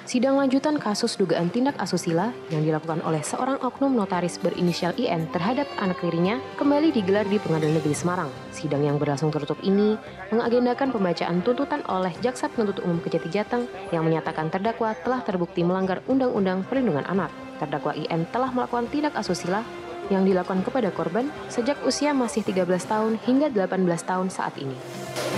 Sidang lanjutan kasus dugaan tindak asusila yang dilakukan oleh seorang oknum notaris berinisial IN terhadap anak tirinya kembali digelar di Pengadilan Negeri Semarang. Sidang yang berlangsung tertutup ini mengagendakan pembacaan tuntutan oleh Jaksa Penuntut Umum Kejati Jateng yang menyatakan terdakwa telah terbukti melanggar Undang-Undang Perlindungan Anak. Terdakwa IN telah melakukan tindak asusila yang dilakukan kepada korban sejak usia masih 13 tahun hingga 18 tahun saat ini.